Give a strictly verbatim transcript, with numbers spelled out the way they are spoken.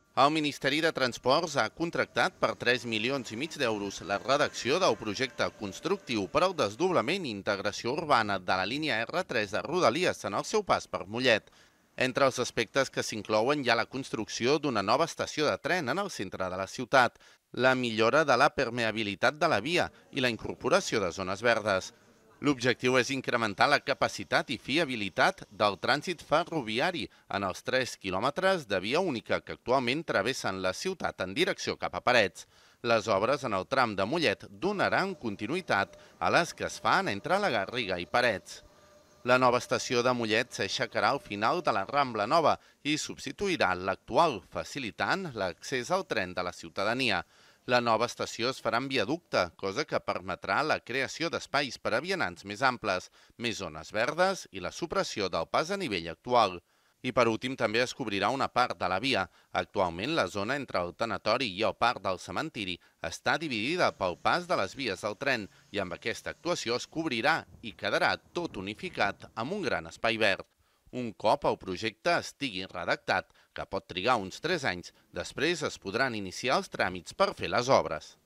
El Ministeri de Transports ha contractat per tres milions i mig d'euros la redacció del projecte constructiu per al desdoblament i integració urbana de la línia erre tres de Rodalies en el seu pas per Mollet. Entre els aspectes que s'inclouen hi ha la construcció d'una nova estació de tren en el centre de la ciutat, la millora de la permeabilitat de la via i la incorporació de zones verdes. L'objectiu és incrementar la capacitat i fiabilitat del trànsit ferroviari en els tres quilòmetres de via única que actualment travessen la ciutat en direcció cap a Parets. Les obres en el tram de Mollet donaran continuïtat a les que es fan entre la Garriga i Parets. La nova estació de Mollet s'aixecarà al final de la Rambla Nova i substituirà l'actual, facilitant l'accés al tren de la ciutadania. La nova estació es farà en viaducte, cosa que permetrà la creació d'espais per a vianants més amples, més zones verdes i la supressió del pas a nivell actual. I per últim també es cobrirà una part de la via. Actualment la zona entre el tanatori i el parc del cementiri està dividida pel pas de les vies del tren i amb aquesta actuació es cobrirà i quedarà tot unificat amb un gran espai verd. Un cop el projecte estigui redactat, que pot trigar uns tres anys, després es podran iniciar els tràmits per fer les obres.